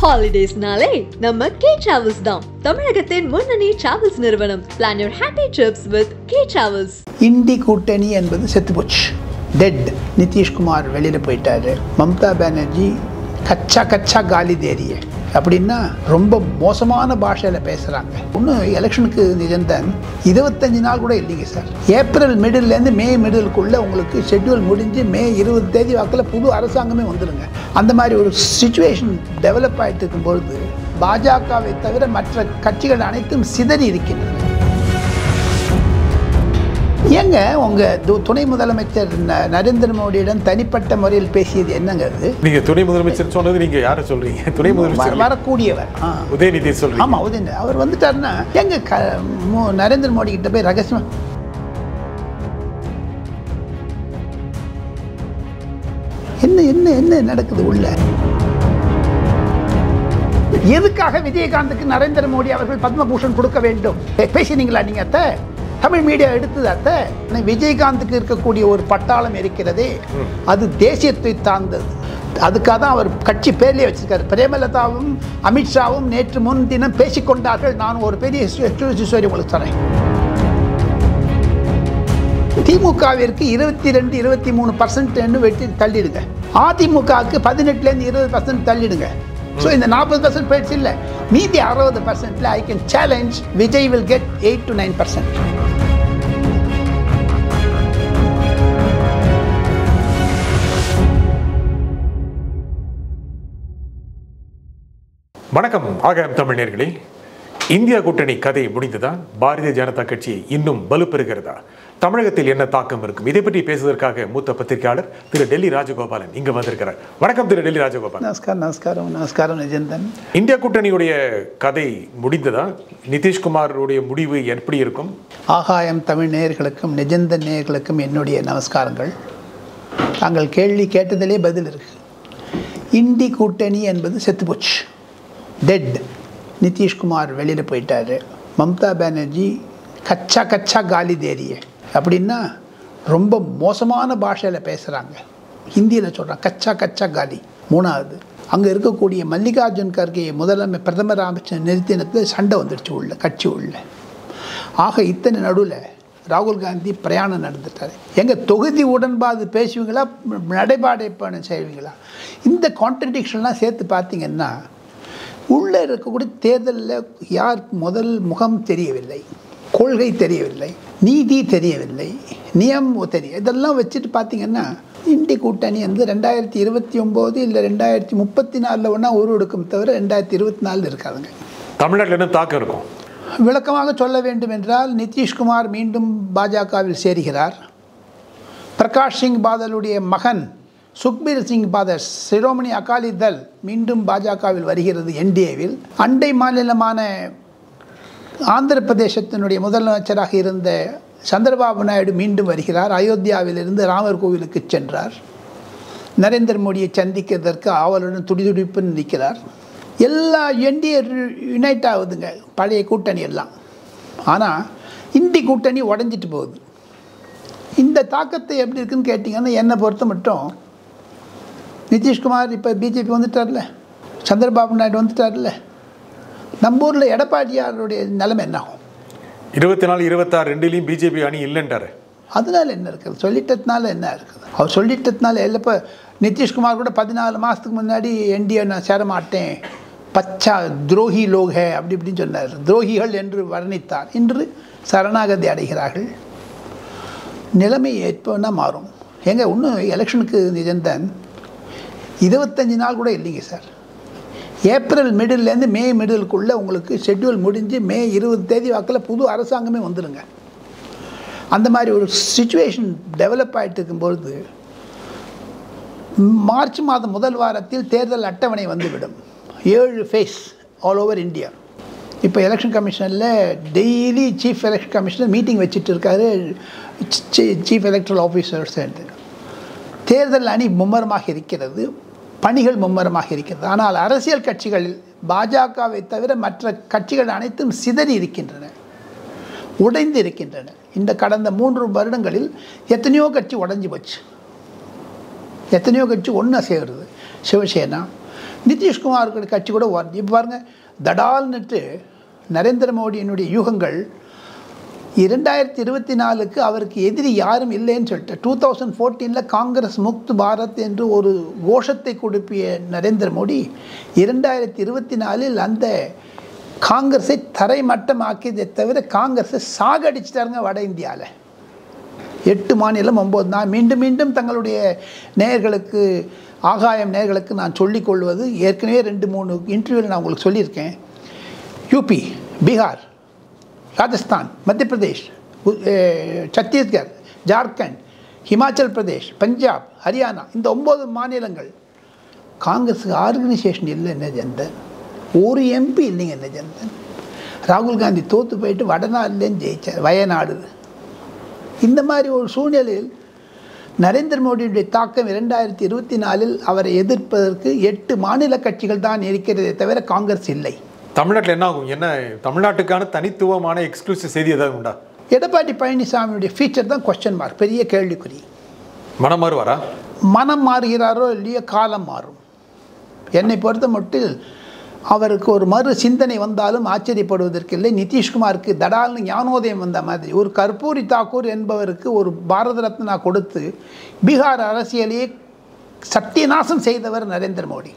Holidays-நாலே நம்ம K Travels தான். தமிழகத்தின் முன்னணி டிராவல்ஸ் நிறுவனம். Plan your happy trips with K Travels. INDI கூட்டணி என்பது செத்துப்போச்சு, டெட். நிதிஷ்குமார் வெளியில் போயிட்டாரு. மம்தா பானர்ஜி கச்சா காலி தேரிய அப்படின்னா ரொம்ப மோசமான பாஷையில் பேசுகிறாங்க. இன்னும் எலெக்ஷனுக்கு நிஜம்தான் 25 நாள் கூட இல்லைங்க சார். ஏப்ரல் மிடில்லேருந்து மே மிடிலுக்குள்ளே உங்களுக்கு ஷெட்யூல் முடிஞ்சு மே 20 தேதி வாக்கில் புது அரசாங்கமே வந்துடுங்க. அந்த மாதிரி ஒரு சிச்சுவேஷன் டெவலப் ஆகிட்டு இருக்கும்பொழுது பாஜகவை தவிர மற்ற கட்சிகள் அனைத்தும் சிதறி இருக்கின்றன. ஏங்க உங்கள் துணை முதலமைச்சர் நரேந்திர மோடியிடம் தனிப்பட்ட முறையில் பேசியது என்னங்க? நீங்க துணை முதலமைச்சர் சொன்னது நீங்க யாரை சொல்றீங்க? துணை முதலமைச்சர் வரக்கூடியவர் உதயநிதி சொல்றீங்க. ஆமா, உதயநிதி அவர் வந்துட்டாருன்னா எங்க நரேந்திர மோடி கிட்ட போய் ரகசியமா என்ன என்ன என்ன நடக்குது உள்ள? எதுக்காக விஜயகாந்துக்கு நரேந்திர மோடி அவர்கள் பத்மபூஷன் கொடுக்க வேண்டும் பேசினீங்களா நீங்க? அத்தை தமிழ் மீடியா எடுத்தது அத்தை. விஜயகாந்துக்கு இருக்கக்கூடிய ஒரு பட்டாளம் இருக்கிறதே, அது தேசியத்தை சார்ந்தது. அதுக்காக தான் அவர் கட்சி பேர்லேயே வச்சிருக்காரு. பிரேமலதாவும் அமித்ஷாவும் நேற்று முன்தினம் பேசிக்கொண்டார்கள். நான் ஒரு பெரிய எக்ஸ்க்ளூசிவ் உங்களுக்கு தரேன். திமுகவிற்கு 22-23% வெட்டி தள்ளிடுங்க. அதிமுகவுக்கு 18% 20% தள்ளிடுங்க. ஸோ இந்த 40% போயிடுச்சு இல்லை, மீதி 60%. I can challenge Vijay will get 8 to 9%. வணக்கம். ஆகாயம் தமிழ் நேயர்களே, இந்தியா கூட்டணி கதை முடிந்ததா? பாரதிய ஜனதா கட்சி இன்னும் வலுப்பெறுகிறதா? தமிழகத்தில் என்ன தாக்கம் இருக்கும்? இதை பற்றி பேசுவதற்காக மூத்த பத்திரிகையாளர் திரு டெல்லி ராஜகோபாலன் இங்க வந்திருக்கிறார். வணக்கம் திரு டெல்லி ராஜகோபாலன். நமஸ்காரம் நிஜந்தன். இந்தியா கூட்டணியுடைய கதை முடிந்ததா? நிதிஷ்குமாருடைய முடிவு எப்படி இருக்கும்? ஆகாயம் தமிழ் நேயர்களுக்கும் நிஜந்தன் நேயர்களுக்கும் என்னுடைய நமஸ்காரங்கள். தாங்கள் கேள்வி கேட்டதிலே பதில் இருக்கு. இண்டி கூட்டணி என்பது செத்துப்போச்சு, டெட். நிதிஷ்குமார் வெளியில் போயிட்டாரு. மம்தா பானர்ஜி கச்சா காலி தேரிய அப்படின்னா ரொம்ப மோசமான பாஷையில் பேசுகிறாங்க. ஹிந்தியில் சொல்கிறாங்க கச்சா காலி. மூணாவது, அங்கே இருக்கக்கூடிய மல்லிகார்ஜுன் கர்கே பிரதமர் அமைச்சர் நிறுத்தினத்தில் சண்டை வந்துடுச்சு உள்ள கட்சி உள்ள. ஆக இத்தனை நடுவில் ராகுல் காந்தி பிரயாணம் நடந்துட்டார். எங்கள் தொகுதி உடன்பாடு பேசுவீங்களா, நடைபாடு செய்வீங்களா? இந்த கான்ட்ரடிக்ஷன்லாம் சேர்த்து பார்த்தீங்கன்னா உள்ளே இருக்கக்கூடிய தேர்தலில் யார் முதல் முகம் தெரியவில்லை, கொள்கை தெரியவில்லை, நீதி தெரியவில்லை, நியமம் தெரிய, இதெல்லாம் வச்சுட்டு பார்த்தீங்கன்னா இண்டி கூட்டணி வந்து 2029 இல்லை 2034 ஒன்றா உருவெடுக்கும் தவிர 2024 இருக்காதுங்க. தமிழ்நாட்டில் என்ன தாக்கம் இருக்கும்? விளக்கமாக சொல்ல வேண்டும் என்றால், நிதிஷ்குமார் மீண்டும் பாஜகவில் சேருகிறார். பிரகாஷ் சிங் பாதலுடைய மகன் சுக்பீர் சிங் பாதல் சிரோமணி அகாலி தள் மீண்டும் பாஜகவில் வருகிறது, என்டிஏவில். அண்டை மாநிலமான ஆந்திர பிரதேசத்தினுடைய முதலமைச்சராக இருந்த சந்திரபாபு நாயுடு மீண்டும் வருகிறார். அயோத்தியாவிலிருந்து ராமர் கோவிலுக்கு சென்றார். நரேந்திர மோடியை சந்திக்கிறதற்கு ஆவலுடன் துடிதுடிப்புன்னு நிற்கிறார். எல்லா என்டிஏ யுனைட் ஆகுதுங்க, பழைய கூட்டணி எல்லாம். ஆனால் இண்டி கூட்டணி உடஞ்சிட்டு போகுது. இந்த தாக்கத்தை எப்படி இருக்குன்னு கேட்டிங்கன்னா, என்னை பொறுத்த மட்டும் நிதிஷ்குமார் இப்போ பிஜேபி வந்துட்டார்ல, சந்திரபாபு நாயுடு வந்துட்டார்ல, நம்ம ஊரில் எடப்பாடியாருடைய நிலைமை என்ன ஆகும்? 24, 26 ரெண்டுலேயும் பிஜேபி அணி இல்லைன்றாரு. அதனால என்ன இருக்குது? சொல்லிட்டதுனால என்ன இருக்குது? அவர் சொல்லிட்டதுனால இல்லை. இப்போ நிதிஷ்குமார் கூட 14 மாதத்துக்கு முன்னாடி என்டிஏ நான் சேரமாட்டேன், பச்சா துரோகி லோக அப்படி இப்படின்னு சொன்னார். துரோகிகள் என்று வர்ணித்தார். இன்று சரணாகதி அடைகிறார்கள். நிலைமை எப்போன்னா மாறும். எங்க இன்னும் எலெக்ஷனுக்கு நிஜம்தான் 25 நாள் கூட இல்லைங்க சார். ஏப்ரல் மிடில்லேருந்து மே மிடிலுக்குள்ளே உங்களுக்கு ஷெட்யூல் முடிஞ்சு மே 20 தேதி வாக்கில் புது அரசாங்கமே வந்துடுங்க. அந்த மாதிரி ஒரு சிச்சுவேஷன் டெவலப் ஆகிட்டு இருக்கும்பொழுது மார்ச் மாதம் முதல் வாரத்தில் தேர்தல் அட்டவணை வந்துவிடும். 7 ஃபேஸ் ஆல் ஓவர் இந்தியா. இப்போ எலெக்ஷன் கமிஷனில் daily chief election commissioner meeting வச்சுட்டு இருக்காரு, சீஃப் எலக்ட்ரல் ஆஃபீஸர்ஸ். தேர்தல் அணி மும்மரமாக இருக்கிறது, பணிகள் மும்மரமாக இருக்கிறது. ஆனால் அரசியல் கட்சிகள் பாஜகவை தவிர மற்ற கட்சிகள் அனைத்தும் சிதறி இருக்கின்றன, உடைந்து இருக்கின்றன. இந்த கடந்த 3 வருடங்களில் எத்தனையோ கட்சி உடைஞ்சு போச்சு, எத்தனையோ கட்சி ஒன்றா சேர்கிறது. சிவசேனா, நிதிஷ்குமார் கட்சி கூட இப்போ பாருங்கள் தடால்னுட்டு நரேந்திர மோடியினுடைய யூகங்கள் 2024 அவருக்கு எதிரி யாரும் இல்லைன்னு சொல்லிட்டு 2014 காங்கிரஸ் முக்த் பாரத் என்று ஒரு கோஷத்தை கொடுப்பிய நரேந்திர மோடி 2024 அந்த காங்கிரஸை தரைமட்டமாக்கியதை தவிர காங்கிரஸை சாகடிச்சிட்டாருங்க வட இந்தியாவில். 8 மாநிலம் 9 நாள். மீண்டும் மீண்டும் தங்களுடைய நேயர்களுக்கு நேயர்களுக்கு நான் சொல்லிக்கொள்வது, ஏற்கனவே 2-3 இன்டர்வியூவில் நான் உங்களுக்கு சொல்லியிருக்கேன். யூபி, பீகார், ராஜஸ்தான், மத்திய பிரதேஷ், சத்தீஸ்கர், ஜார்க்கண்ட், ஹிமாச்சல் பிரதேஷ், பஞ்சாப், ஹரியானா, இந்த 9 மாநிலங்கள் காங்கிரஸுக்கு ஆர்கனைசேஷன் இல்லை. நிஜந்தன் ஒரு எம்பி இல்லைங்க. நிஜந்தன் ராகுல் காந்தி தோற்று போயிட்டு வடநாடுலேருந்து ஜெயிச்சார், வயநாடு. இந்த மாதிரி ஒரு சூழ்நிலையில் நரேந்திர மோடியுடைய தாக்கம் 2024 அவரை எதிர்ப்பதற்கு 8 மாநில கட்சிகள் தான் இருக்கிறதே தவிர காங்கிரஸ் இல்லை. தமிழ்நாட்டில் என்ன ஆகும்? என்ன தமிழ்நாட்டுக்கான தனித்துவமான எக்ஸ்க்ளூசிவ் செய்தி ஏதாவது உண்டா? எடப்பாடி பழனிசாமியுடைய ஃபீச்சர் தான் கொஸ்டின் மார்க், பெரிய கேள்விக்குறி. மனம் மாறுவாரா? மனம் மாறுகிறாரோ இல்லையோ காலம் மாறும். என்னை பொறுத்த மட்டில் அவருக்கு ஒரு மறு சிந்தனை வந்தாலும் ஆச்சரியப்படுவதற்கில்லை. நிதிஷ்குமாருக்கு தடால்னு ஞானோதயம் வந்த மாதிரி ஒரு கற்பூரி தாக்கூர் என்பவருக்கு ஒரு பாரத ரத்னா கொடுத்து பீகார் அரசியலையே சத்தியநாசம் செய்தவர் நரேந்திர மோடி.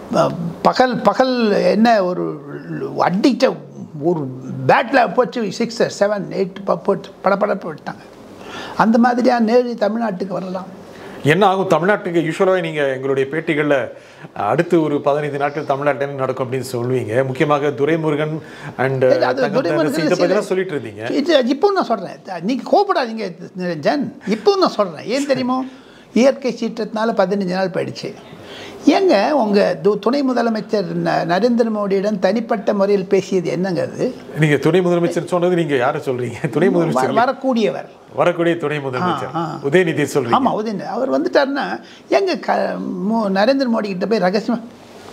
பகல் என்ன ஒரு அடிக்ட ஒரு பேட்டில் போச்சு 6 or 7 8 போட்டு படப்படப்பு விட்டாங்க. அந்த மாதிரியான நேரடி தமிழ்நாட்டுக்கு வரலாம். என்ன ஆகும் தமிழ்நாட்டுக்கு? யூஸ்வலாகவே நீங்கள் எங்களுடைய பேட்டிகளில் அடுத்து ஒரு 15 நாட்கள் தமிழ்நாட்டில் நடக்கும் அப்படின்னு சொல்லுவீங்க. முக்கியமாக துரைமுருகன் அண்ட் இதை பற்றிலாம் சொல்லிட்டு இருந்தீங்க. இப்போ நான் சொல்கிறேன், நீங்கள் கோபப்படாதீங்க ஜன். இப்போ நான் சொல்கிறேன், ஏன் தெரியுமோ, இயற்கை சீற்றத்தினால 15 நாள் போயிடுச்சு. ஏங்க உங்கள் துணை முதலமைச்சர் நரேந்திர மோடியிடம் தனிப்பட்ட முறையில் பேசியது என்னங்கிறது? நீங்கள் துணை முதலமைச்சர் சொன்னது நீங்கள் யாரை சொல்கிறீங்க? துணை முதலமைச்சர் வரக்கூடிய துணை முதலமைச்சர் உதயநிதி சொல்கிறீங்க. ஆமாம், உதயநிதி அவர் வந்துட்டாருன்னா எங்க நரேந்திர மோடி கிட்ட போய் ரகசியமாக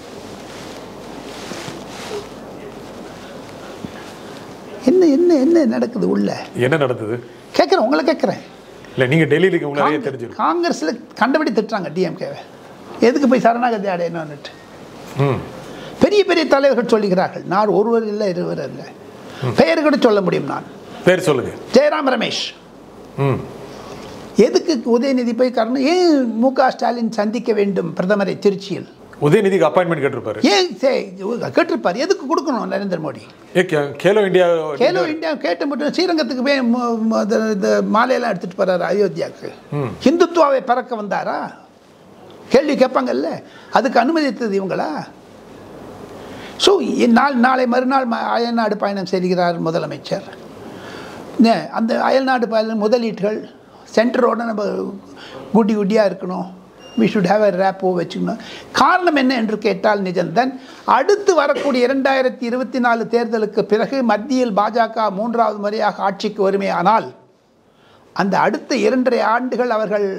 என்ன என்ன என்ன நடக்குது உள்ள? என்ன நடந்தது கேட்குறேன், உங்களை கேட்குறேன். இல்லை, நீங்கள் டெல்லியிலுக்கு உங்களாலே தெரிஞ்சிடும். காங்கிரஸில் கண்டபடி திட்டுறாங்க டிஎம்கேவை, எதுக்கு போய் சரணாகதி அடையணும்னுட்டு. பெரிய பெரிய தலைவர்கள் சொல்லுகிறார்கள். நான் ஒருவர் இல்லை, இருவர் இல்லை, பெயர் கூட சொல்ல முடியும். நான் பேர் சொல்லுங்க. ஜெயராம் ரமேஷ். எதுக்கு உதயநிதி போய் காரணம்? ஏன் மு.க. ஸ்டாலின் சந்திக்க வேண்டும் பிரதமரை திருச்சியில்? உதயநிதிக்கு அப்பாயின்மெண்ட் கேட்டிருப்பாரு. ஏன் கேட்டிருப்பாரு? எதுக்கு கொடுக்கணும் நரேந்திர மோடி? கேலோ இந்தியா கேட்ட மட்டும் ஸ்ரீரங்கத்துக்கு போய் மாலையெல்லாம் எடுத்துட்டு போறாரு அயோத்தியாவுக்கு. ஹிந்துத்துவாவை பறக்க வந்தாரா? கேள்வி கேட்பாங்கல்ல, அதுக்கு அனுமதித்தது இவங்களா? ஸோ நாளை மறுநாள் அயல்நாடு பயணம் செய்கிறார் முதலமைச்சர். அந்த அயல்நாடு பயணம் முதலீடுகள் சென்டரோட நம்ம குட்டியாக இருக்கணும். We should have a repo வச்சுக்கணும். காரணம் என்ன என்று கேட்டால், நிஜந்தன் அடுத்து வரக்கூடிய 2024 தேர்தலுக்கு பிறகு மத்தியில் பாஜக 3வது முறையாக ஆட்சிக்கு வருமே. ஆனால் அந்த அடுத்த 2.5 ஆண்டுகள் அவர்கள்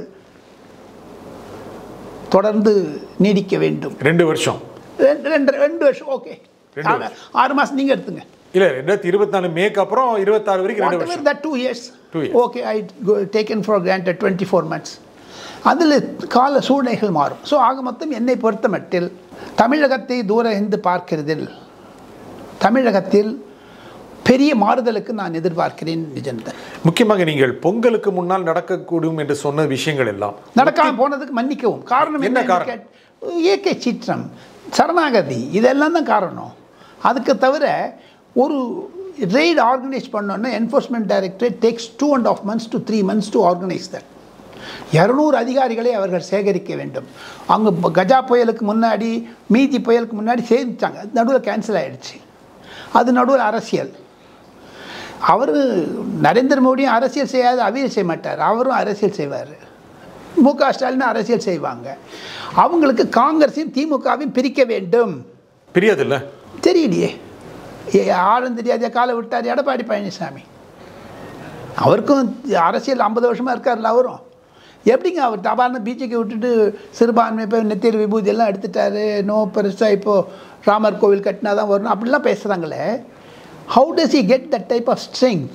தொடர்ந்து நீடிக்க வேண்டும். 2 வருஷம் 2 வருஷம் ஓகே, 6 மாதம் நீங்கள் எடுத்துங்க. இல்லை, 2024 மேக்கு அப்புறம் 26 வரைக்கும் 2 வருஷம். that 2 years okay, I taken for granted 24 months. அதில் கால சூழ்நிலைகள் மாறும். ஸோ ஆக மொத்தம் என்னை பொறுத்த மட்டில் தமிழகத்தை தூர இருந்து பார்க்கிறதில் தமிழகத்தில் பெரிய மாறுதலுக்கு நான் எதிர்பார்க்கிறேன். நிஜந்தன் முக்கியமாக நீங்கள் பொங்கலுக்கு முன்னால் நடக்கக்கூடும் என்று சொன்ன விஷயங்கள் எல்லாம் நடக்காமல் போனதுக்கு மன்னிக்கவும். காரணம் என்ன? இயற்கை சீற்றம், சரணாகதி, இதெல்லாம் தான் காரணம். அதுக்கு தவிர ஒரு ரெய்டு ஆர்கனைஸ் பண்ணோன்னா enforcement directorate takes 2.5 months to 3 months to organise that. 200 அதிகாரிகளை அவர்கள் சேகரிக்க வேண்டும். அங்கே கஜா புயலுக்கு முன்னாடி, மீதி புயலுக்கு முன்னாடி சேர்ந்துட்டாங்க. அது நடுவில் கேன்சல் ஆகிடுச்சு. அது நடுவில் அரசியல். அவர் நரேந்திர மோடியும் அரசியல் செய்யாது, அவியல் செய்ய மாட்டார். அவரும் அரசியல் செய்வார். மு.க. ஸ்டாலின் அரசியல் செய்வாங்க. அவங்களுக்கு காங்கிரஸையும் திமுகவையும் பிரிக்க வேண்டும். பிரியாதில்ல, தெரியலையே, ஆளும் தெரியாத காலை விட்டார் எடப்பாடி பழனிசாமி. அவருக்கும் அரசியல் 50 வருஷமாக இருக்கார்ல. அவரும் எப்படிங்க அவர் தபார்னு பிஜேபி விட்டுட்டு சிறுபான்மை இப்போ நெத்தியர் விபூதி எல்லாம் எடுத்துட்டாரு, நோ பெருசாக இப்போது ராமர் கோவில் கட்டினா தான் வரணும் அப்படிலாம் பேசுகிறாங்களே. How does he get that type of strength?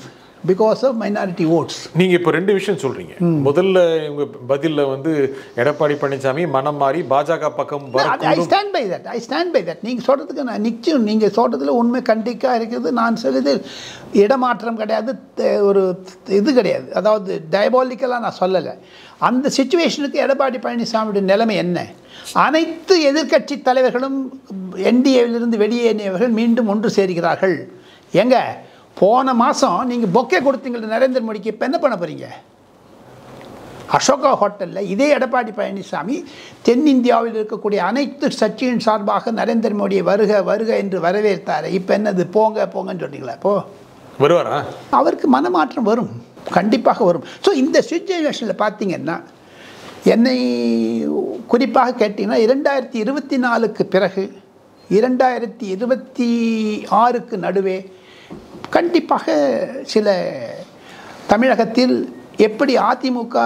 Because of minority votes. நீங்க இப்போ ரெண்டு விஷயம் சொல்றீங்க. முதல்ல உங்க பதில்ல வந்து எடப்பாடி பழனிசாமி மனம் மாறி பாஜக பக்கம் ஐ ஸ்டாண்ட் பை தட். நீங்கள் சொல்கிறதுக்கு நான் நிச்சயம் நீங்கள் சொல்கிறதுல உண்மை கண்டிக்காக இருக்குது. நான் சொல்லுது இடமாற்றம் கிடையாது, ஒரு இது கிடையாது, அதாவது டயபாலிக்கலாக நான் சொல்லலை. அந்த சிச்சுவேஷனுக்கு எடப்பாடி பழனிசாமியுடைய நிலைமை என்ன? அனைத்து எதிர்க்கட்சி தலைவர்களும் என்டிஏவிலிருந்து வெளியேறியவர்கள் மீண்டும் ஒன்று சேர்கிறார்கள். எங்க போன மாதம் நீங்கள் பொக்கே கொடுத்தீங்க நரேந்திர மோடிக்கு, இப்போ என்ன பண்ண போகிறீங்க? அசோகா ஹோட்டலில் இதே எடப்பாடி பழனிசாமி தென்னிந்தியாவில் இருக்கக்கூடிய அனைத்து கட்சியின் சார்பாக நரேந்திர மோடியை வருக வருக என்று வரவேற்றார். இப்போ என்னது போங்க போங்கன்னு சொன்னீங்களா? இப்போ வருவாரா? அவருக்கு மனமாற்றம் வரும், கண்டிப்பாக வரும். ஸோ இந்த சிச்சுவேஷனில் பார்த்தீங்கன்னா என்னை குறிப்பாக கேட்டிங்கன்னா 2024க்கு பிறகு 2026க்கு நடுவே கண்டிப்பாக சில தமிழகத்தில் எப்படி அதிமுக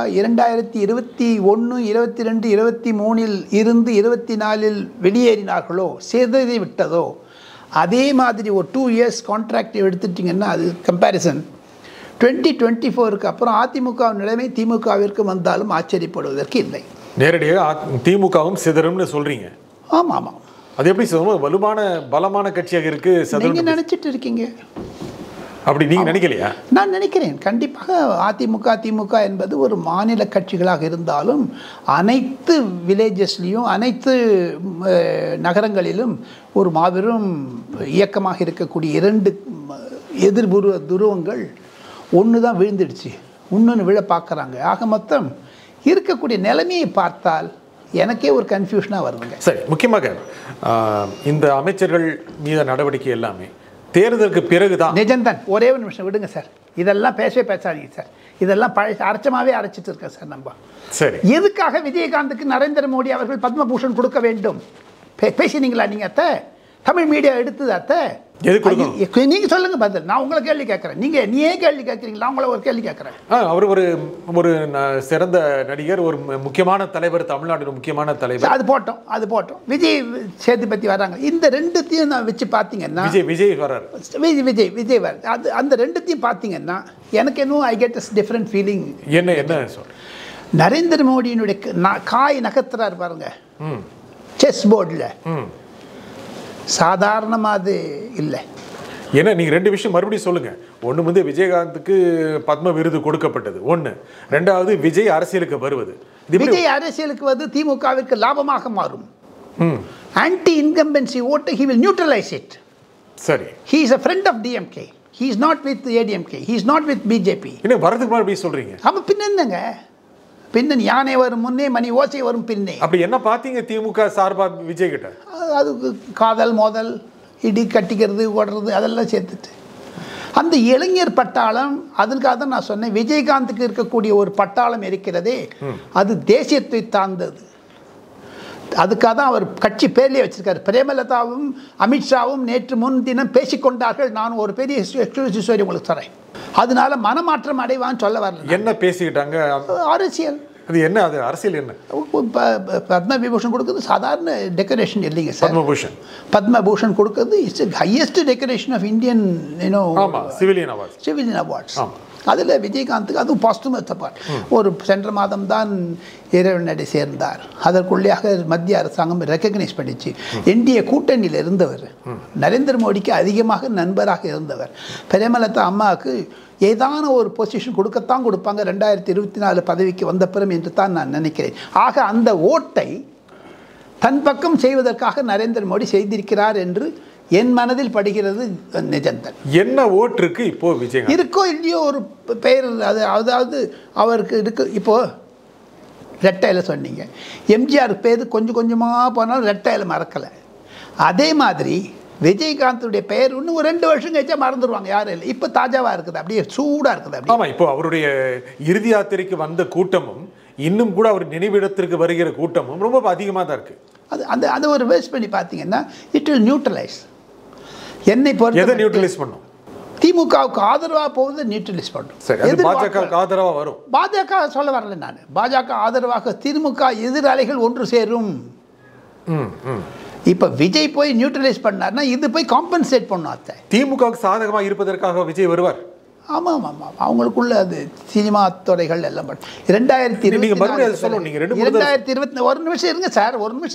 2021, 22, 23 இருந்து 24 வெளியேறினார்களோ, சிதறி விட்டதோ, அதே மாதிரி ஒரு 2 இயர்ஸ் கான்ட்ராக்ட் எடுத்துட்டிங்கன்னா அது கம்பேரிசன் 2024க்கு அப்புறம் அதிமுக நிலைமை திமுகவிற்கு வந்தாலும் ஆச்சரியப்படுவதற்கு இல்லை. நேரடியாக திமுகவும் சிதறும்னு சொல்றீங்க. ஆமாம் ஆமாம். அது எப்படி சொல்லுவோம்? வலுவான பலமான கட்சியாக இருக்கு. நீங்கள் நினச்சிட்டு இருக்கீங்க, அப்படி நீங்க நினைக்கலையா? நான் நினைக்கிறேன். கண்டிப்பாக அதிமுக திமுக என்பது ஒரு மாநில கட்சிகளாக இருந்தாலும் அனைத்து வில்லேஜஸ்லேயும் அனைத்து நகரங்களிலும் ஒரு மாபெரும் இயக்கமாக இருக்கக்கூடிய 2 எதிர்புற துருவங்கள் ஒன்று தான் விழுந்துடுச்சு, இன்னொன்று விழ பார்க்குறாங்க. ஆக மொத்தம் இருக்கக்கூடிய நிலைமையை பார்த்தால் எனக்கே ஒரு கன்ஃபியூஷனாக வருதுங்க. சரி, முக்கியமாக இந்த அமைச்சர்கள் மீத நடவடிக்கை எல்லாமே தேர்தலுக்கு பிறகுதான். நிஜம்தான். ஒரே ஒரு நிமிஷம் விடுங்க சார், இதெல்லாம் பேசாதீங்க சார். இதெல்லாம் அரைச்சமாகவே அரைச்சிட்டு இருக்கேன் சார். நம்ம சரி, எதுக்காக விஜயகாந்துக்கு நரேந்திர மோடி அவர்கள் பத்மபூஷன் கொடுக்க வேண்டும் பேசினீங்களா நீங்கள்? அத்தை தமிழ் மீடியா எடுத்தது அத்தை நீங்கள் சொல்லுங்க பதில். நான் உங்களை கேள்வி கேட்குறேன், நீ ஏன் கேள்வி கேட்குறீங்களா? உங்களை ஒரு கேள்வி கேட்குறேன். அவர் ஒரு சிறந்த நடிகர், ஒரு முக்கியமான தலைவர், தமிழ்நாட்டின் முக்கியமான தலைவர். அது போட்டோம். விஜய் சேதுபதி வராங்க. இந்த ரெண்டுத்தையும் நான் வச்சு பார்த்தீங்கன்னா விஜய் வர்றாரு, விஜய் வர்றாரு. அது அந்த ரெண்டுத்தையும் பார்த்தீங்கன்னா எனக்கு இன்னும் I get as different feeling. என்ன சொல் நரேந்திர மோடியினுடைய காய் நகர்த்துறாரு பாருங்க செஸ் போர்டில், சாதாரணமாக அது இல்லை. ஏன்னா நீங்கள் 2 விஷயம் மறுபடியும் சொல்லுங்க. ஒன்று வந்து விஜயகாந்துக்கு பத்ம விருது கொடுக்கப்பட்டது ஒன்று, ரெண்டாவது விஜய் அரசியலுக்கு வருவது. விஜய் அரசியலுக்கு வந்து திமுகவிற்கு லாபமாக மாறும். ஆன்டி இன்கம்பன்சி ஓட்டு he will neutralize it. சரி, he is a friend of DMK, he is not with ADMK, he is not with BJP. என்ன வரதுக்கு முன்னாடி அப்படி சொல்றீங்க? அப்ப பின்னங்க பின்னன் யானை வரும் முன்னே மணி ஓசை வரும் பின்னே. அப்படி என்ன பார்த்தீங்க திமுக சார்பா விஜய் கிட்ட? அது காதல் மோதல், இடி கட்டிக்கிறது, ஓடுறது, அதெல்லாம் சேர்த்துட்டு அந்த இளைஞர் பட்டாளம். அதுக்காக தான் நான் சொன்னேன், விஜயகாந்துக்கு இருக்கக்கூடிய ஒரு பட்டாளம் இருக்கிறதே அது தேசியத்தை சார்ந்தது. அதுக்காக தான் அவர் கட்சி பேர்லேயே வச்சிருக்காரு. பிரேமலதாவும் அமித்ஷாவும் நேற்று முன்தினம் பேசிக்கொண்டார்கள். நான் ஒரு பெரிய எக்ஸ்க்ளூசிவ் உங்களுக்கு தரேன். அதனால மனமாற்றம் அடைவான்னு சொல்ல வரல. என்ன பேசிக்கிட்டாங்க? அரசியல். அது என்ன? அது அரசியல் என்ன? பத்ம விபூஷன் கொடுக்குறது சாதாரண டெக்கரேஷன் இல்லைங்க சார். பத்மபூஷன் கொடுக்குறது it's highest decoration of Indian civilian awards. அதில் விஜயகாந்துக்கு அதுவும் பாஸ்டுமஸ் அவார்ட். ஒரு சென்ற மாதம் தான் இறைவனடி சேர்ந்தார். அதற்குள்ளேயாக மத்திய அரசாங்கம் ரெக்கக்னைஸ் பண்ணிச்சு. என்டிஏ கூட்டணியில் இருந்தவர், நரேந்திர மோடிக்கு அதிகமாக நண்பராக இருந்தவர். பிரேமலதா அம்மாவுக்கு ஏதான ஒரு பொசிஷன் கொடுக்கத்தான் கொடுப்பாங்க 2024 பதவிக்கு வந்த பிறகு என்று தான் நான் நினைக்கிறேன். ஆக அந்த ஓட்டை தன் பக்கம் செய்வதற்காக நரேந்திர மோடி செய்திருக்கிறார் என்று என் மனதில் படுகிறது. நிஜந்தன் என்ன ஓட்டு இருக்கு இப்போ விஜய் இருக்கோ இல்லையோ ஒரு பெயர், அதாவது அவருக்கு இருக்கு. இப்போ ரெட்டையில சொன்னீங்க, எம்ஜிஆர் பேர் கொஞ்சம் கொஞ்சமாக போனாலும் ரெட்டையில மறக்கலை. அதே மாதிரி விஜயகாந்துடைய பெயர் இன்னும் ஒரு 2 வருஷம் கழிச்சா மறந்துடுவாங்க, யாரும் இல்லை. இப்போ தாஜாவாக இருக்குது, அப்படியே சூடாக இருக்குது. அப்படி ஆமாம், இப்போ அவருடைய இறுதி யாத்திரைக்கு வந்த கூட்டமும் இன்னும் கூட அவர் நினைவிடத்திற்கு வருகிற கூட்டமும் ரொம்ப அதிகமாக தான் இருக்குது. அது ஒரு வேஸ்ட் பண்ணி பார்த்தீங்கன்னா இட் வில் நியூட்ரலைஸ். என்னை பொறுத்த நியூட்ரலைஸ் பண்ணும். திமுகவுக்கு ஆதரவாக போவது நியூட்ரலைஸ் பண்ணும். பாஜகவுக்கு ஆதரவாக வரும். பாஜக சொல்ல வரல நான். பாஜக ஆதரவாக திமுக எதிராளிகள் ஒன்று சேரும். இப்போ விஜய் போய் நியூட்ரலைஸ் பண்ணார்னா இது போய் காம்பன்சேட் பண்ணும். அத்தை திமுகவுக்கு சாதகமாக இருப்பதற்காக விஜய் வருவார். ஆமாம் ஆமாம், அவங்களுக்குள்ள அது சினிமா துறைகள் எல்லாம். 2024 ஒரு நிமிஷம் இருங்க சார்,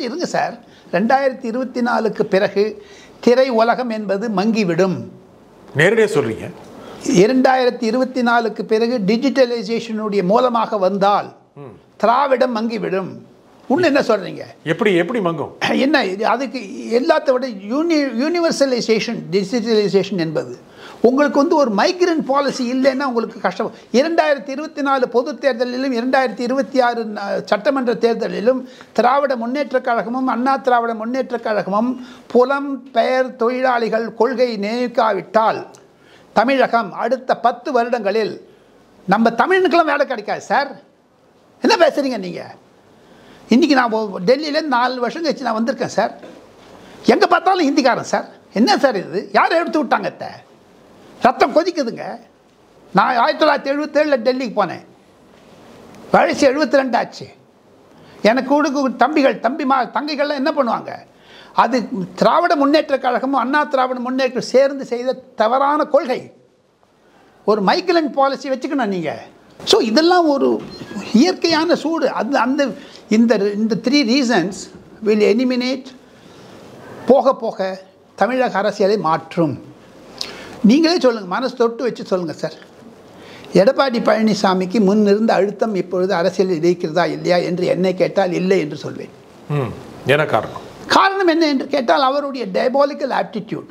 2024க்கு பிறகு திரை உலகம் என்பது மங்கிவிடும். நேரடியாக சொல்றீங்க. 2024க்கு பிறகு டிஜிட்டலைசேஷனுடைய மூலமாக வந்தால் திராவிடம் மங்கிவிடும். ஒன்று என்ன சொல்கிறீங்க? எப்படி மங்கும்? என்ன அதுக்கு எல்லாத்த விட யூனிவர்சலைசேஷன், டிஜிட்டலைசேஷன் என்பது உங்களுக்கு வந்து ஒரு மைக்ரண்ட் பாலிசி இல்லைன்னா உங்களுக்கு கஷ்டம். 2024 பொது தேர்தலிலும் 2026 சட்டமன்ற தேர்தலிலும் திராவிட முன்னேற்றக் கழகமும் அண்ணா திராவிட முன்னேற்றக் கழகமும் புலம் பெயர் தொழிலாளிகள் கொள்கை நியமிக்காவிட்டால் தமிழகம் அடுத்த 10 வருடங்களில் நம்ம தமிழனுக்கெல்லாம் வேலை கிடைக்காது சார். என்ன பேசுகிறீங்க நீங்கள்? இன்றைக்கி நான் டெல்லியிலேருந்து 4 வருஷம் கழிச்சு நான் வந்திருக்கேன் சார். எங்கே பார்த்தாலும் ஹிந்திக்காரன் சார். என்ன சார் இது? யார் எடுத்து விட்டாங்க? ரத்தம் கொதிக்குதுங்க. நான் 1977 டெல்லிக்கு போனேன். வயசு 72 ஆச்சு. எனக்கு கொடுக்க தங்கைகள்லாம் என்ன பண்ணுவாங்க? அது திராவிட முன்னேற்றக் கழகமும் அண்ணா திராவிட முன்னேற்றம் சேர்ந்து செய்த தவறான கொள்கை. ஒரு மைக்ரண்ட் பாலிசி வச்சுக்கணும் நீங்கள். ஸோ இதெல்லாம் ஒரு இயற்கையான சூடு. அந்த இந்த 3 ரீசன்ஸ் வில் எலிமினேட். போக போக தமிழக அரசியலை மாற்றும். நீங்களே சொல்லுங்கள், மனசு தொட்டு வச்சு சொல்லுங்கள் சார். எடப்பாடி பழனிசாமிக்கு முன் இருந்த அழுத்தம் இப்பொழுது அரசியலில் இருக்கிறதா இல்லையா என்று என்னை கேட்டால் இல்லை என்று சொல்வேன். என்ன காரணம் என்ன என்று கேட்டால் அவருடைய டயபாலிக்கல் ஆப்டிடியூட்.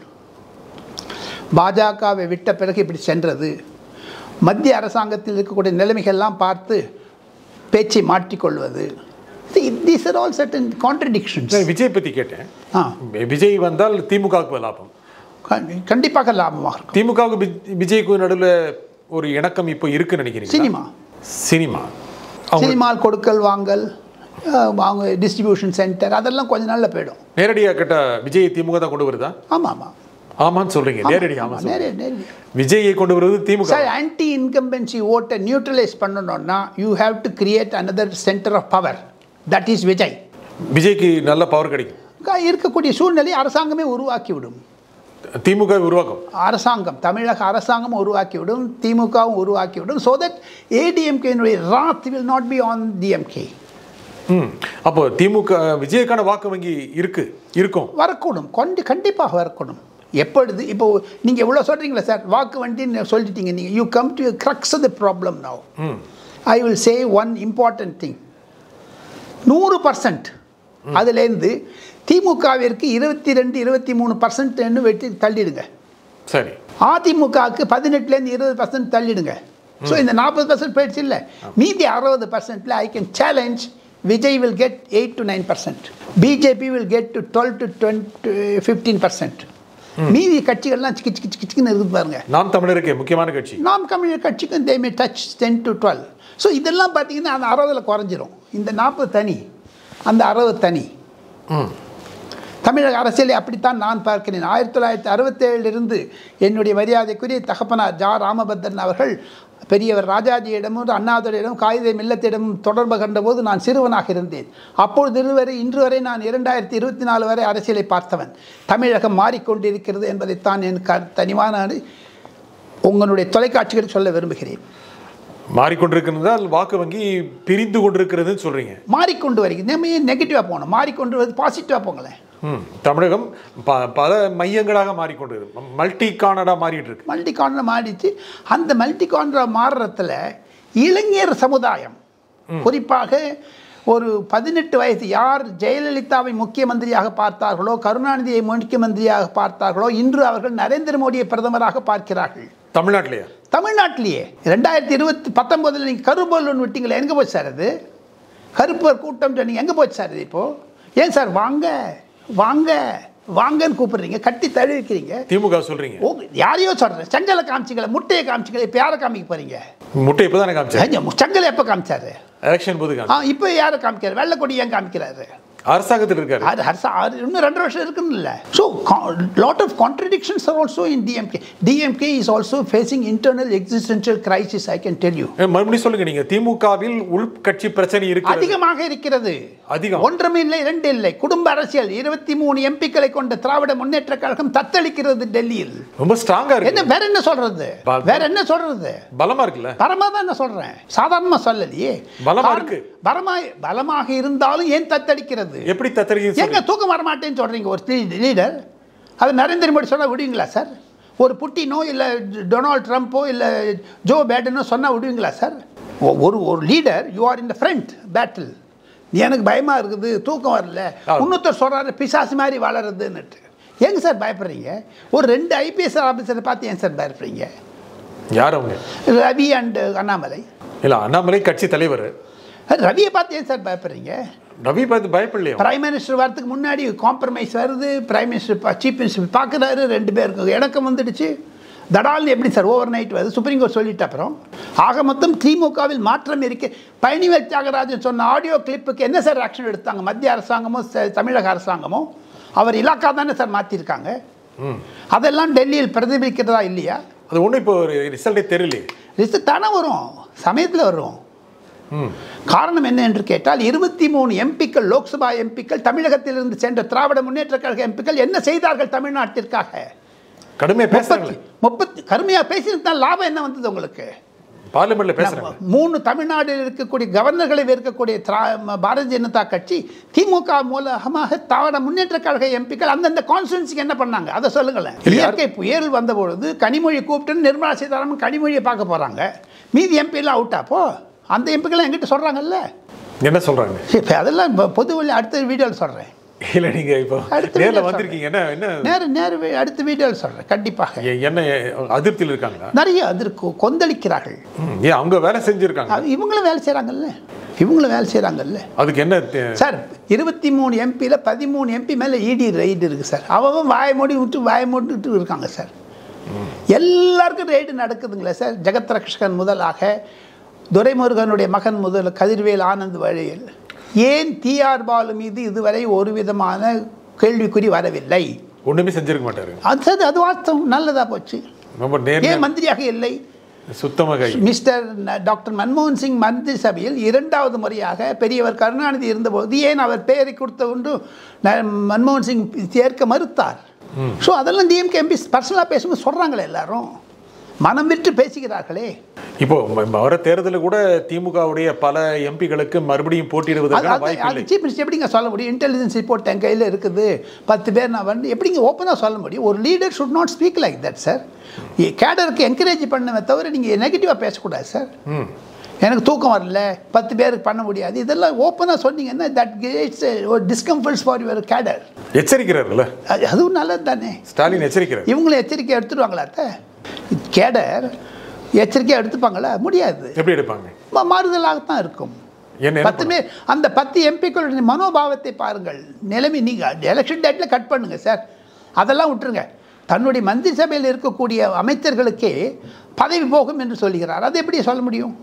பாஜகவை விட்ட பிறகு இப்படி சென்றது, மத்திய அரசாங்கத்தில் இருக்கக்கூடிய நிலைமைகள்லாம் பார்த்து பேச்சை மாற்றிக்கொள்வது, these are all certain contradictions. Vijay பற்றி கேட்டேன். விஜய் வந்தால் திமுகவுக்கு லாபம், கண்டிப்பாக லாபமாக இருக்கும். திமுகவுக்கு விஜய்க்கு நடுவில் ஒரு இணக்கம் இப்போ இருக்குன்னு நினைக்கிறீங்க? சினிமா கொடுக்கல் வாங்கல், டிஸ்ட்ரிபியூஷன் சென்டர், அதெல்லாம் கொஞ்ச நாளில் போயிடும். நேரடியாக கேட்டால் விஜய் திமுக தான் கொண்டு வருதா? ஆமான்னு சொல்றீங்க. நேரடி விஜயை கொண்டு வருவது திமுக. சார், ஆன்டி இன்கம்பன்சி ஓட்டை நியூட்ரலைஸ் பண்ணணும்னா you have to create another centre of power. That is Vijay. விஜய்க்கு நல்ல பவர் கிடைக்கும். இருக்கக்கூடிய சூழ்நிலை அரசாங்கமே உருவாக்கிவிடும். திமுக உருவாக்கும் அரசாங்கம், தமிழக அரசாங்கம் உருவாக்கிவிடும், திமுகவும் உருவாக்கிவிடும். ஸோ தட் ஏடிஎம்கேனுடைய wrath will not be on DMK. அப்போ திமுக விஜய்க்கான வாக்கு வங்கி இருக்கும், வரக்கூடும், கண்டிப்பாக வரக்கூடும். எப்பொழுது இப்போ நீங்கள் இவ்வளோ சொல்கிறீங்களா சார், வாக்கு வண்டின்னு சொல்லிட்டீங்க நீங்கள். You come to crux of the problem now. I will say one important thing. 100% அதுலேருந்து திமுகவிற்கு 22-23% வெட்டி தள்ளிடுங்க. சரி. அதிமுகவுக்கு 18% 20% தள்ளிடுங்க. ஸோ இந்த 40% போயிடுச்சு இல்லை, மீதி 60%. I can challenge Vijay will get 8 to 9%. BJP will get to 12 to 15%. மீதி கட்சிகள்லாம் கிச்சுன்னு இருக்குது பாருங்க. நாம் தமிழருக்கு முக்கியமான கட்சி. நாம் தமிழர் கட்சிக்கு they may touch 10 to 12. So இதெல்லாம் பார்த்தீங்கன்னா அந்த 60 குறைஞ்சிரும். இந்த 40 தனி, அந்த 60 தனி. தமிழக அரசியலை அப்படித்தான் நான் பார்க்கிறேன். 1967 என்னுடைய மரியாதைக்குரிய தகப்பனார் ஜா ராமபத்ரன் அவர்கள் பெரியவர் ராஜாஜியிடமும் அண்ணாதுரையிடம் காகித மில்லத்திடமும் தொடர்பு கண்டபோது நான் சிறுவனாக இருந்தேன். அப்பொழுது இன்று வரை நான் 2024 வரை அரசியலை பார்த்தவன். தமிழகம் மாறிக்கொண்டிருக்கிறது என்பதைத்தான் என் தனிமான உங்களுடைய தொலைக்காட்சிகளில் சொல்ல விரும்புகிறேன். மாறிக்கொண்டிருக்கிறது, வாக்கு வங்கி பிரிந்து கொண்டிருக்கிறதுன்னு சொல்றீங்க. மாறிக்கொண்டு வருகிறது. நம்ம நெகட்டிவாக போகணும், மாறிக்கொண்டு வருது பாசிட்டிவாக போங்களேன். தமிழகம் பல மையங்களாக மாறிக்கொண்டிருக்கு, மல்டி கார்னராக மாறிட்டு இருக்கு. மல்டி கார்னர் மாறிச்சு. அந்த மல்டி கார்னராக மாறுறதுல இளைஞர் சமுதாயம், குறிப்பாக ஒரு 18 வயது, யார் ஜெயலலிதாவை முக்கியமந்திரியாக பார்த்தார்களோ, கருணாநிதியை முக்கியமந்திரியாக பார்த்தார்களோ, இன்று அவர்கள் நரேந்திர மோடியை பிரதமராக பார்க்கிறார்கள். தமிழ்நாட்டிலேயே 2019 நீங்கள் கருப்பொருள் விட்டீங்களே, எங்கே போச்சு சார் அது? கருப்பர் கூட்டம் நீங்கள் எங்கே போச்சு சார் இது? இப்போது ஏன் சார் வாங்க வாங்க வாங்கன்னு கூப்பிடுறீங்க, கட்டி தழுவிக்கிறீங்க? திமுக சொல்றீங்க. யாரையோ சொல்கிறேன். செங்கலை காமிச்சிங்களே, முட்டையை காமிச்சிங்களே, இப்போ யாரை காமிக்க போறீங்க? முட்டை இப்போ தானே காமிச்சாரு. செங்கலை எப்போ காமிச்சாரு? எலெக்ஷன் போது. இப்போ யாரை காமிக்கிறார்? வெள்ளை கொடி ஏன் காமிக்கிறாரு? அரசாங்கத்தில் இருக்காரு. இன்னும் 2 வருஷம் இருக்குன்னு. So lot of contradictions are also in DMK. DMK is also facing internal existential crisis. I can tell you. மறுபடியும் சொல்லுங்க, நீங்க திமுகவில் உள்கட்சி பிரச்சனை இருக்கு, அதிகமாக இருக்கிறது. அதிகம். ஒன்றுமே இல்லை, 2 இல்லை. குடும்ப அரசியல் 23 எம்பிக்களை கொண்ட திராவிட முன்னேற்ற கழகம் தத்தளிக்கிறது டெல்லியில். ரொம்ப ஸ்ட்ராங்கா இருக்கு. என்ன வேற என்ன சொல்றது? வேற என்ன சொல்றது? பலமா இருக்குல்ல. பலமா தான் என்ன சொல்றேன், சாதாரணமா சொல்லலையே. பலமா இருக்கு. பலமாக இருந்தாலும் ஏன் தத்தளிக்கிறது? எப்படி தத்தளிக்கிறது? எங்க தூக்கம் வர மாட்டேன்னு சொல்றீங்க ஒரு லீடர். அது நரேந்திர மோடி சொன்னா விடுவீங்களா சார்? ஒரு புட்டினோ இல்லை டொனால்ட் ட்ரம்ப்போ இல்லை ஜோ பைடனோ சொன்னால் விடுவீங்களா சார்? ஒரு leader, you are in the front battle. எனக்கு பயமாக இருக்குது, தூக்கம் வரல, இன்னொருத்தர் சொல்கிறாரு பிசாசு மாதிரி வளருதுன்னுட்டு. எங்க சார் பயப்படுறீங்க? ஒரு 2 ஐபிஎஸ் ஆஃபீஸரை பார்த்து ஏன் சார் பயப்படுறீங்க? யார் அவங்க? ரவி அண்ட் அண்ணாமலை. இல்லை, அண்ணாமலை கட்சி தலைவர். ரவியை பார்த்து ஏன் சார் பயப்படுறீங்க? ரவி பார்த்து பயப்படலையா? பிரைம் மினிஸ்டர் வரதுக்கு முன்னாடி காம்ப்ரமைஸ் வருது, பிரைம் மினிஸ்டர் சீஃப் மினிஸ்டர் பார்க்குறாரு, 2 பேருக்கு இணக்கம் வந்துடுச்சு. தடால்னு எப்படி சார் ஓவர் நைட் வருது? சுப்ரீம் கோர்ட் சொல்லிட்டு அப்புறம் ஆக மொத்தம் திமுகவில் மாற்றம் இருக்கு. பழனிவேல் தியாகராஜன் சொன்ன ஆடியோ கிளிப்புக்கு என்ன சார் ஆக்ஷன் எடுத்தாங்க? மத்திய அரசாங்கமோ தமிழக அரசாங்கமோ அவர் இலாக்கா தானே சார் மாற்றிருக்காங்க. அதெல்லாம் டெல்லியில் பிரதிபலிக்கிறதா இல்லையா? அது ஒன்றும் இப்போ ஒரு ரிசல்ட்டே தெரியல. ரிசல்ட் தானே வரும், சமயத்தில் வரும். காரணம் என்ன என்று கேட்டால் 23 எம்பிக்கள், லோக்சபா எம்பிக்கள், தமிழகத்திலிருந்து சென்ற திராவிட முன்னேற்ற கழக எம்பிக்கள் என்ன செய்தார்கள் தமிழ்நாட்டிற்காக? கடுமையாக பேசுறாங்க. 30 கடுமையாக பேசியிருந்தால் லாபம் என்ன வந்தது உங்களுக்கு? பார்லிமெண்ட்ல பேசுறாங்க. 3 தமிழ்நாட்டில் இருக்கக்கூடிய கவர்னர்களை இருக்கக்கூடிய பாரதிய ஜனதா கட்சி திமுக மூலமாக திராவிட முன்னேற்ற கழக எம்பிக்கள் அந்தந்த கான்ஸ்டிட்யூன்சிக்கு என்ன பண்ணாங்க அதை சொல்லுங்களேன். இயற்கை புயல் வந்தபொழுது கனிமொழி கூப்பிட்டு நிர்மலா சீதாராமன் கனிமொழியை பார்க்க போறாங்க. மீதி எம்பிலாம் அவுட் அப்போ அந்த எம்பிக்கெல்லாம் எங்கிட்ட சொல்றாங்கல்ல. என்ன சொல்றாங்க? அதெல்லாம் பொது வழி அடுத்த வீடியோவில் சொல்றேன். இல்லை, நீங்க இப்போ நேரில் வந்திருக்கீங்க. நேர அடுத்த வீடியோவில் சொல்றேன். கண்டிப்பாக. என்ன அதிருப்தியில் இருக்காங்களா? நிறைய கொந்தளிக்கிறார்கள். ஏன் அவங்க வேலை செஞ்சிருக்காங்க? இவங்களும் வேலை செய்கிறாங்கல்ல. அதுக்கு என்ன சார்? 23 எம்பியில் 13 எம்பி மேலே இடி ரைடு இருக்கு சார். அவன் வாய மூடிட்டு இருக்காங்க சார். எல்லாருக்கும் ரைடு நடக்குதுங்களா சார்? ஜெகத் ரக்ஷகன் முதலாக துரைமுருகனுடைய மகன் முதல் கதிர்வேல் ஆனந்த் வழியில் ஏன் டிஆர் பாலு மீது இதுவரை ஒரு விதமான கேள்விக்குறி வரவில்லை? ஒன்றுமே செஞ்சிருக்க மாட்டாரு. அது வாஸ்தவம். நல்லதா போச்சு. ஏன் மந்திரியாக இல்லை? சுத்தமாக மிஸ்டர் டாக்டர் மன்மோகன் சிங் மந்திரி சபையில் 2வது முறையாக பெரியவர் கருணாநிதி இருந்தபோது ஏன் அவர் பெயரை கொடுத்த ஒன்று மன்மோகன் சிங் சேர்க்க மறுத்தார். ஸோ அதெல்லாம் டிஎம்கே எம்பி பர்சனலாக பேசும்போது சொல்கிறாங்களே, எல்லாரும் மனம் விட்டு பேசுகிறார்களே. இப்போ வர தேர்தலில் கூட திமுகவுடைய பல எம்பிகளுக்கு மறுபடியும் போட்டியிடுவதற்கான வாய்ப்பு இல்லை. சீஃப் மினிஸ்டர் எப்படிங்க சொல்ல முடியும்? இன்டெலிஜென்ஸ் ரிப்போர்ட் என் கையில் இருக்குது, 10 பேர் நான் வந்து எப்படிங்க ஓப்பனாக சொல்ல முடியும்? ஒரு leader should not speak like that sir. கேடருக்கு என்கரேஜ் பண்ணவே தவிர நீங்கள் நெகட்டிவாக பேசக்கூடாது சார். எனக்கு தூக்கம் வரல, 10 பேருக்கு பண்ண முடியாது, இதெல்லாம் ஓப்பனாக சொன்னீங்கன்னா தட் கிரியேட்ஸ் ஒரு டிஸ்கம்ஃபர்ட்ஸ் ஃபார் யுவர் கேடர். எச்சரிக்கிறார்கள்ல, அதுவும் நல்லது தானே. ஸ்டாலின் எச்சரிக்கிறார். இவங்களும் எச்சரிக்கை எடுத்துருவாங்களா? கேடர் எச்சரிக்கையாக எடுத்துப்பாங்களா? முடியாது. எப்படி எடுப்பாங்க? மாறுதலாகத்தான் இருக்கும். 10 பேர் அந்த 10 எம்பிக்களுடைய மனோபாவத்தை பாருங்கள். நிலைமை நீங்கள் எலெக்ஷன் டேட்டில் கட் பண்ணுங்க சார், அதெல்லாம் விட்டுருங்க. தன்னுடைய மந்திரி சபையில் இருக்கக்கூடிய அமைச்சர்களுக்கே பதவி போகும் என்று சொல்லுகிறார். அது எப்படி சொல்ல முடியும்?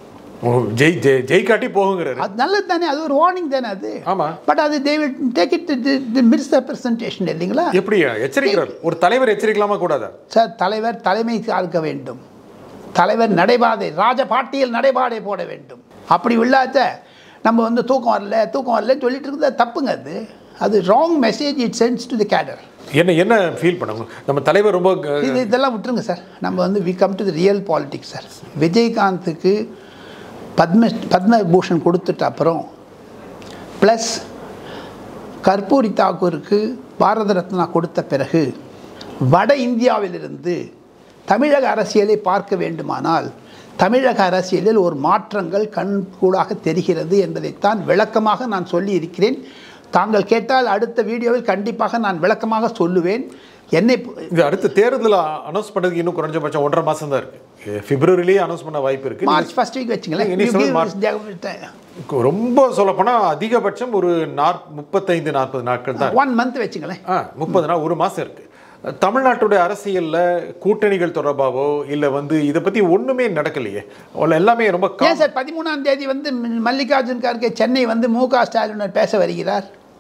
ஜெய் காட்டி போகுங்கிறார். அது நல்லது தானே, அது ஒரு வார்னிங் தானே அது. ஆமாம், பட் அது they will take it misrepresentation இல்லைங்களா? எப்படி எச்சரிக்கிறார்? ஒரு தலைவர் எச்சரிக்கலாமா கூடாதா சார்? தலைவர் தலைமை சார்க்க வேண்டும். தலைவர் நடைபாதை, ராஜபாட்டியில் நடைபாதை போட வேண்டும். அப்படி இல்லாத நம்ம வந்து தூக்கம் வரலன்னு சொல்லிட்டு இருக்கிறது தப்புங்க. அது wrong message it sends to the cadre. என்ன ஃபீல் பண்ணுங்க? நம்ம தலைவர் ரொம்ப இதெல்லாம் விட்டுருங்க சார். நம்ம வந்து we come to the real politics sir. விஜயகாந்துக்கு Padma Bhushan கொடுத்துட்ட அப்புறம் ப்ளஸ் கர்பூரி தாக்கூருக்கு பாரத ரத்னா கொடுத்த பிறகு வட இந்தியாவிலிருந்து தமிழக அரசியலை பார்க்க வேண்டுமானால் தமிழக அரசியலில் ஒரு மாற்றங்கள் கண்கூடாக தெரிகிறது என்பதைத்தான் விளக்கமாக நான் சொல்லி இருக்கிறேன். தாங்கள் கேட்டால் அடுத்த வீடியோவில் கண்டிப்பாக நான் விளக்கமாக சொல்லுவேன். என்னை இது அடுத்த தேர்தல் அனௌன்ஸ் பண்ணுறதுக்கு இன்னும் குறைஞ்சபட்சம் 1.5 மாதம் தான் இருக்குது. பிப்ரவரிலேயே அனௌன்ஸ் பண்ண வாய்ப்பு இருக்குது. மார்ச் ஃபர்ஸ்ட் வீக் வச்சுங்களேன். ரொம்ப சொல்லப்போனால் அதிகபட்சம் ஒரு 35-40 நாட்கள் தான். 1 மந்த் வச்சுங்களேன். 30 நாள், 1 மாதம் இருக்குது. தமிழ்நாட்டுடைய அரசியலில் கூட்டணிகள் தொடர்பாகவோ இல்லை வந்து இதை பற்றி ஒன்றுமே நடக்கலையே. எல்லாமே ரொம்ப ஏன் சார் 13ஆம் தேதி வந்து மல்லிகார்ஜுன் கார்கே சென்னை வந்து மு க ஸ்டாலின் பேச வருகிறார்.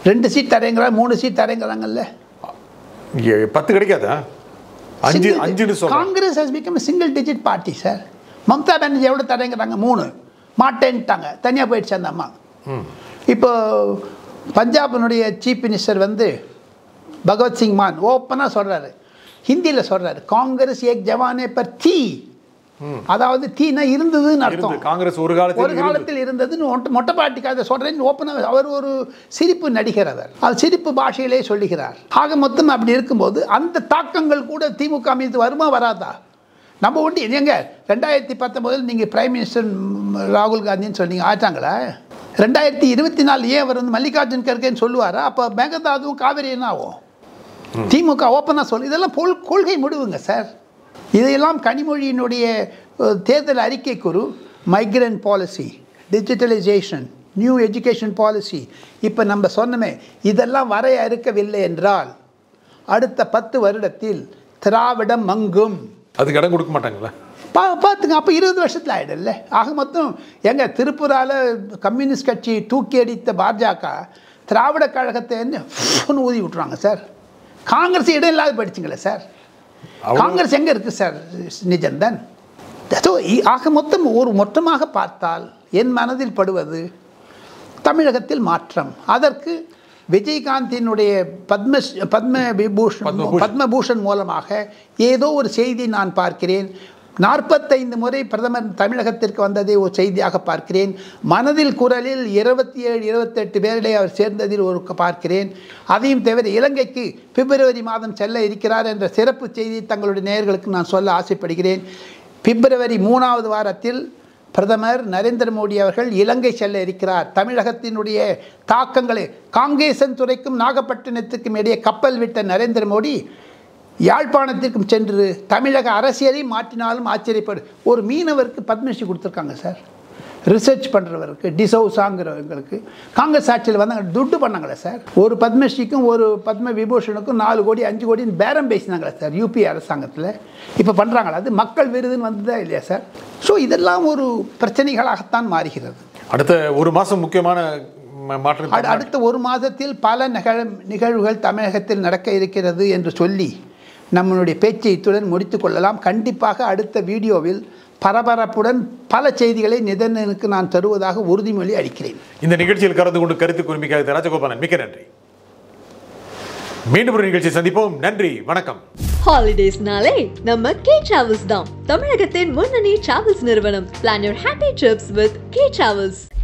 2 சீட் தரேங்கிறாங்க, 3 சீட் தரேங்கிறாங்கல்ல. 10 கிடைக்காதா? 5 Congress has become a single digit party sir. Mamata Banerjee எவ்வளோ தரேங்கிறாங்க? 3 மாட்டேன்ட்டாங்க, தனியாக போயிடுச்சு அந்த அம்மா. இப்போ பஞ்சாபினுடைய சீஃப் மினிஸ்டர் வந்து பகவத் சிங் மான் ஓப்பனாக சொல்கிறாரு, ஹிந்தியில் சொல்கிறாரு, காங்கிரஸ் ஏக் ஜவானே பர் தீ, அதாவது தீனா இருந்ததுன்னு அர்த்தம். காங்கிரஸ் ஒரு காலத்தில் இருந்ததுன்னு மொட்டை பாட்டிக்காக சொல்கிறேன்னு ஓப்பனாக அவர் ஒரு சிரிப்பு நடிகர், அவர் சிரிப்பு பாஷையிலே சொல்லுகிறார். ஆக மொத்தம் அப்படி இருக்கும்போது அந்த தாக்கங்கள் கூட திமுக மீது வருமா வராதா? நம்ம ஒண்டி எங்க 2019 நீங்கள் பிரைம் மினிஸ்டர் ராகுல் காந்தின்னு சொன்னீங்க, ஆச்சாங்களா? 2024 ஏன் அவர் வந்து மல்லிகார்ஜுன் கர்கேன்னு சொல்லுவாரா? அப்போ மேகதாதுவும் காவிரி என்ன ஆகும்? திமுக ஓப்பனாக சொல்லு. இதெல்லாம் கொள்கை முடிவுங்க சார். இதையெல்லாம் கனிமொழியினுடைய தேர்தல் அறிக்கைக்குறு migrant policy, digitalisation, new education policy, இப்போ நம்ம சொன்னமே இதெல்லாம் வரையறுக்கவில்லை என்றால் அடுத்த 10 வருடத்தில் திராவிடம் மங்கும். அதுக்கு இடம் கொடுக்க மாட்டாங்களா? பார்த்துங்க, அப்போ 20 வருஷத்தில் ஆகிடல. ஆக மொத்தம் எங்கள் திருப்பூரால் கம்யூனிஸ்ட் கட்சி தூக்கி அடித்த பாஜக திராவிட கழகத்தை ஊதி விட்டுருவாங்க சார். காங்கிரஸ் இடம் இல்லாத படிச்சுங்களே சார். காங்கிரஸ் எங்கே இருக்குது சார்? நிஜம்தான். ஆக மொத்தம் ஒரு மொத்தமாக பார்த்தால் என் மனதில் படுவது தமிழகத்தில் மாற்றம். அதற்கு விஜயகாந்தினுடைய பத்மபூஷன் மூலமாக ஏதோ ஒரு செய்தி நான் பார்க்கிறேன். 45 முறை பிரதமர் தமிழகத்திற்கு வந்ததை ஒரு செய்தியாக பார்க்கிறேன். மனதில் குரலில் 27-28 பேரிடையே அவர் சேர்ந்ததில் ஒரு பார்க்கிறேன். அதையும் தவிர இலங்கைக்கு பிப்ரவரி மாதம் செல்ல இருக்கிறார் என்ற சிறப்பு செய்தி தங்களுடைய நேயர்களுக்கு நான் சொல்ல ஆசைப்படுகிறேன். பிப்ரவரி 3வது வாரத்தில் பிரதமர் நரேந்திர மோடி அவர்கள் இலங்கை செல்ல இருக்கிறார். தமிழகத்தினுடைய தாக்கங்களை காங்கேசன் துறைக்கும் நாகப்பட்டினத்துக்கும் இடையே கப்பல் விட்ட நரேந்திர மோடி யாழ்ப்பாணத்திற்கும் சென்று தமிழக அரசியலை மாற்றினாலும் ஆச்சரியப்படு. ஒரு மீனவருக்கு பத்மஸ்ரீ கொடுத்துருக்காங்க சார், ரிசர்ச் பண்ணுறவருக்கு, டிசௌசாங்கிறவங்களுக்கு. காங்கிரஸ் ஆட்சியில் வந்தாங்க, துட்டு பண்ணாங்களே சார். ஒரு பத்மஸ்ரீக்கும் ஒரு பத்ம விபூஷனுக்கும் 4 கோடி 5 கோடின்னு பேரம் பேசினாங்களே சார் யூபி அரசாங்கத்தில். இப்போ பண்ணுறாங்களா? அது மக்கள் விருதுன்னு வந்ததா இல்லையா சார்? ஸோ இதெல்லாம் ஒரு பிரச்சனைகளாகத்தான் மாறுகிறது. அடுத்த 1 மாதம் முக்கியமான மாற்றம். அடுத்த 1 மாதத்தில் பல நிகழ்வுகள் தமிழகத்தில் நடக்க இருக்கிறது என்று சொல்லி நம்மளுடைய பேச்சை இத்துடன் முடித்து கொள்ளலாம். கண்டிப்பாக அடுத்த வீடியோவில் பரபரப்புடன் பல செய்திகளை நிதனுக்கு நான் தருவதாக உறுதிமொழி அளிக்கிறேன். இந்த நிகழ்ச்சியில் கலந்து கொண்டு கருத்து குறிப்பிக்காத ராஜகோபாலன் மிக்க நன்றி. மீண்டும் ஒரு நிகழ்ச்சி சந்திப்போம். நன்றி, வணக்கம். ஹாலிடேஸ்னாலே நம்ம கே டிராவல்ஸ் தான். தமிழகத்தின் முன்னணி டிராவல்ஸ் நிறுவனம். Plan your happy trips with K Travels.